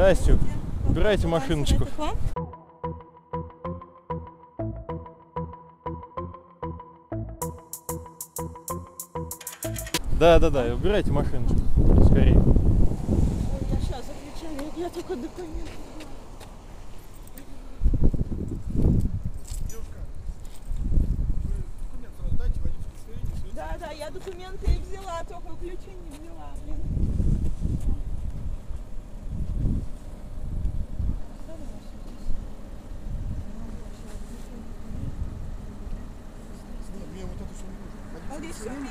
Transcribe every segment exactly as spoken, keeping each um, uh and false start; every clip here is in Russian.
Здрасте. Убирайте машиночку. Да, да, да, убирайте машиночку. Скорее. Ой, я сейчас заключаю, я только документы. Девушка, вы документы раздайте, водительские сверите. Да, да, я документы и взяла, только ключи не взяла, блин. Нет, мне вот это все не нужно. А здесь все есть,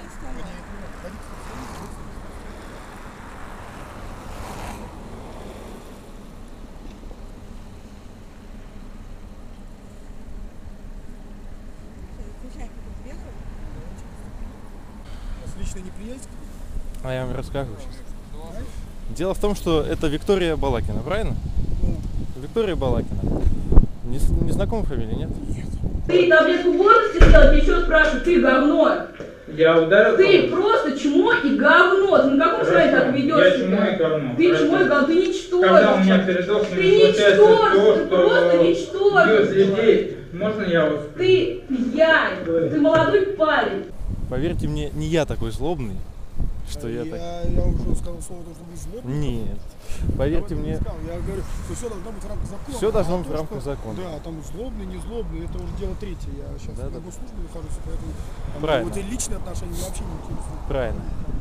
У нас личная неприязнь. А я вам расскажу сейчас. Дело в том, что это Виктория Балакина, правильно? Виктория Балакина. Не, не знакома фамилия, нет? Нет. Ты таблетку гордости сделать, еще спрашиваю, ты говно. Я ударил? Ты просто чмо и говно. Ты на каком основании так ведешь? Я чмо и говно. Ты чмо и говно, ты ничтожество. Когда у меня перед окнами Ты случается ничтожество, то, ты что просто бьет ничтожество. людей, можно я вас... Ты пьянь, ты молодой парень. Поверьте мне, не я такой злобный, что я, я так... Я уже сказал слово, что вы злобный. Нет. Поверьте мне, Я говорю, что все должно быть в рамках закона. все должно а быть в то, рамках что- закона. Да, там злобный, не злобный, это уже дело третье. Я сейчас Да, на да. госслужбе нахожусь, поэтому там Правильно. вот и личные отношения меня вообще не интересуют. Правильно.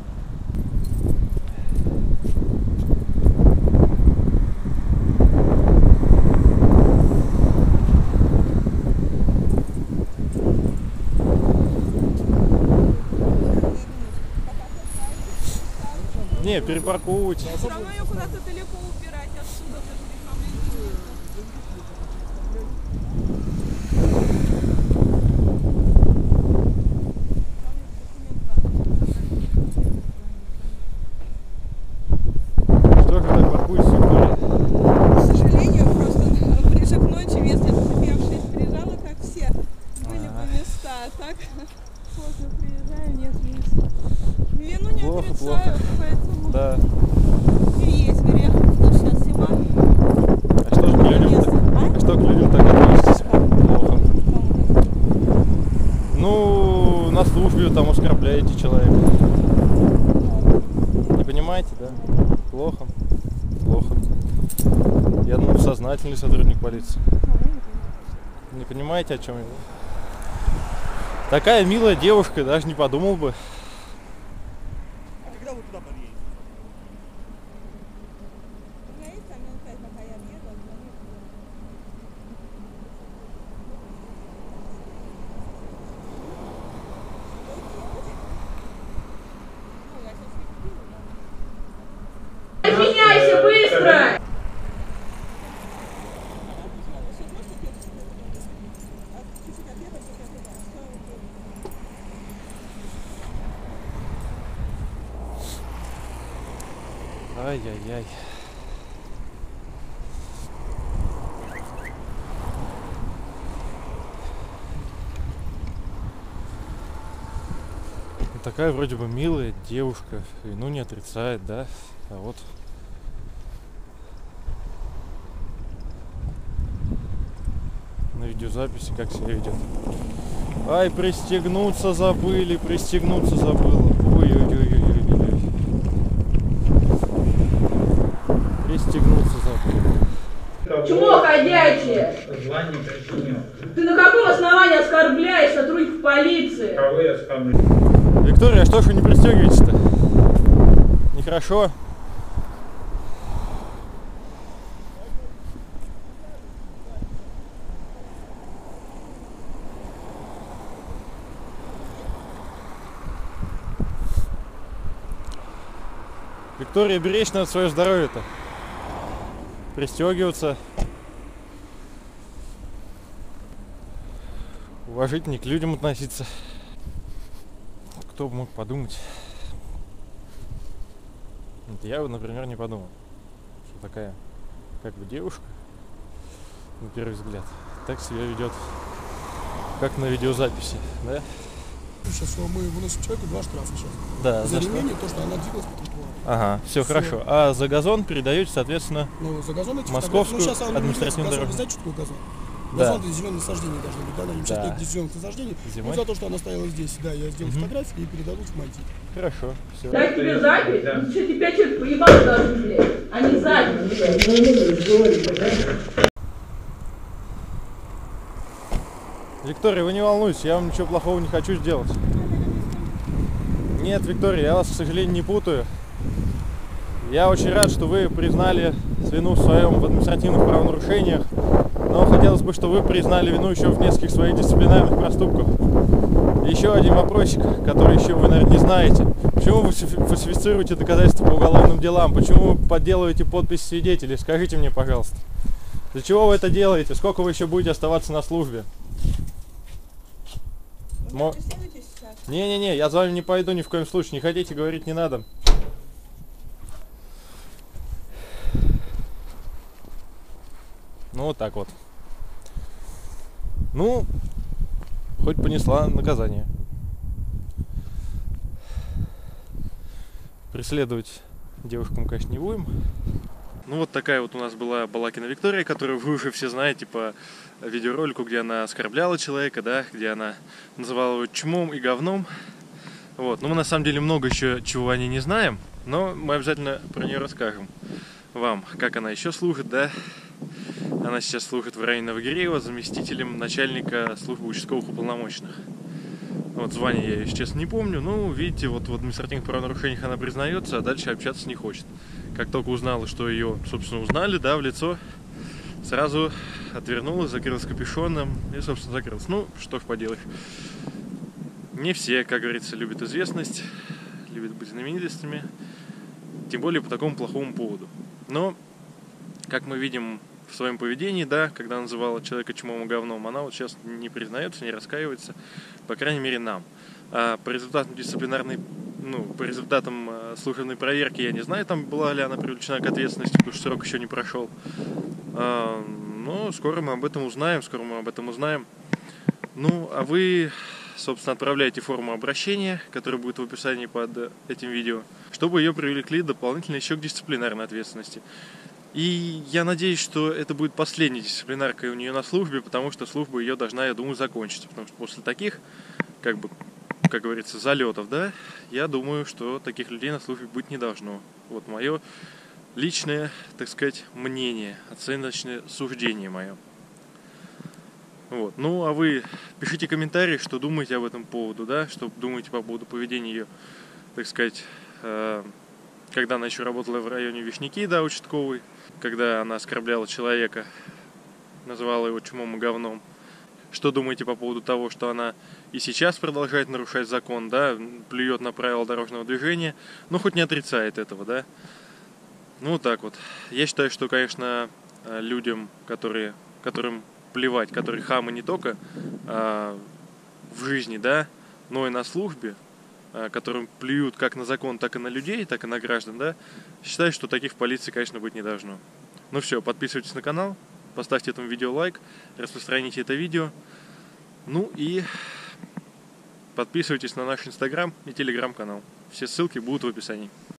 Не, перепарковывайте. Все равно ее куда-то далеко убирать отсюда. Что же так паркуетесь, Виктория? К сожалению, просто ближе к ночи, если бы я в шесть приезжала, как все, были бы места, а так поздно приезжаю, нет мест. Вину не Плохо, отрицаю, плохо. поэтому Да. и есть грех, что сейчас зима. А что же к людям, Место, а? а что к людям так относитесь? Плохо. Кому-то. Ну, на службе там оскорбляете человека. Не понимаете, да? Плохо. Плохо. Я думаю, сознательный сотрудник полиции. Не понимаете, о чем я? Такая милая девушка, даже не подумал бы. А когда вы туда подъедете? У меня есть там минут пять, пока я въеду, а звоню. Ну, я сейчас не купила, да. Извиняйся быстро! Ай-яй-яй. Такая вроде бы милая девушка, вину не отрицает, да? А вот на видеозаписи как себя ведет. Ай, пристегнуться забыли, пристегнуться забыла. Ой-ой-ой-ой-ой-ой. Пристегнуться забыла. Чмо ходячее! Звание причинил. Ты на каком основании оскорбляешь сотрудников полиции? Кого я оскорблю? Виктория, а что ж вы не пристегиваетесь-то? Нехорошо? Виктория, беречь надо свое здоровье-то. Пристегиваться. Уважительнее к людям относиться. Кто бы мог подумать? Вот я бы, например, не подумал, что такая, как бы, девушка, на первый взгляд, так себя ведет, как на видеозаписи, да? Сейчас мы выносим человеку два штрафа сейчас. Да, За за что? ремень и то, что она двигалась по тротуару. Ага, все Всё. хорошо. А за газон передаете, соответственно, Ну, за газон эти Московскую фотографии. Ну, сейчас административную газон, дорогу. вы знаете, что такое газон? Да. Газон — это зеленые насаждения должны быть, да? Сейчас Да. нет зеленых насаждений. Зимой? Ну, за то, что она стояла здесь, да, я сделал Мгм. фотографии и передадут в Мальтии. Хорошо, все. Дать тебе запись? Да. Ну что, тебя что-то поебало должны, блядь? А не запись, блядь. Виктория, вы не волнуйтесь, я вам ничего плохого не хочу сделать. Нет, Виктория, я вас, к сожалению, не путаю. Я очень рад, что вы признали вину в своем в административных правонарушениях, но хотелось бы, чтобы вы признали вину еще в нескольких своих дисциплинарных проступках. Еще один вопросик, который еще вы, наверное, не знаете. Почему вы фальсифицируете доказательства по уголовным делам? Почему вы подделываете подпись свидетелей? Скажите мне, пожалуйста. Для чего вы это делаете? Сколько вы еще будете оставаться на службе? Вы Мо- меня преследуете сейчас? Не-не-не, я за вами не пойду ни в коем случае. Не хотите говорить, не надо. Ну, вот так вот. Ну, хоть понесла наказание. Преследовать девушку мы, конечно, не будем. Ну, вот такая вот у нас была Балакина Виктория, которую вы уже все знаете по видеоролику, где она оскорбляла человека, да, где она называла его чмом и говном. Вот. Ну, мы на самом деле много еще чего о ней не знаем, но мы обязательно про нее расскажем вам, как она еще служит, да. Она сейчас служит в районе Новогиреева заместителем начальника службы участковых уполномоченных. Вот звание я, если честно, не помню. Ну, видите, вот в административных правонарушениях она признается, а дальше общаться не хочет. Как только узнала, что ее, собственно, узнали, да, в лицо, сразу отвернулась, закрылась капюшоном и, собственно, закрылась. Ну, что ж поделаешь. Не все, как говорится, любят известность, любят быть знаменитостями, тем более по такому плохому поводу. Но, как мы видим в своем поведении, да, когда называла человека чмом и говном, она вот сейчас не признается, не раскаивается, по крайней мере, нам. А по результатам дисциплинарной, ну, по результатам э, служебной проверки, я не знаю, там была ли она привлечена к ответственности, потому что срок еще не прошел. А, но скоро мы об этом узнаем, скоро мы об этом узнаем. Ну, а вы, собственно, отправляйте форму обращения, которая будет в описании под этим видео, чтобы ее привлекли дополнительно еще к дисциплинарной ответственности. И я надеюсь, что это будет последней дисциплинаркой у нее на службе, потому что служба ее должна, я думаю, закончиться. Потому что после таких, как бы, как говорится, залетов, да, я думаю, что таких людей на службе быть не должно. Вот мое личное, так сказать, мнение, оценочное суждение мое. Вот. Ну, а вы пишите комментарии, что думаете об этом поводу, да, что думаете по поводу поведения ее, так сказать, э, когда она еще работала в районе Вишняки, да, участковой, когда она оскорбляла человека, называла его чмом и говном. Что думаете по поводу того, что она и сейчас продолжает нарушать закон, да, плюет на правила дорожного движения, но хоть не отрицает этого, да. Ну, вот так вот. Я считаю, что, конечно, людям, которые, которым плевать, которые хамы не только а, в жизни, да, но и на службе, которым плюют как на закон, так и на людей, так и на граждан, да, считаю, что таких в полиции, конечно, быть не должно. Ну все, подписывайтесь на канал, поставьте этому видео лайк, распространите это видео, ну и подписывайтесь на наш инстаграм и телеграм канал. Все ссылки будут в описании.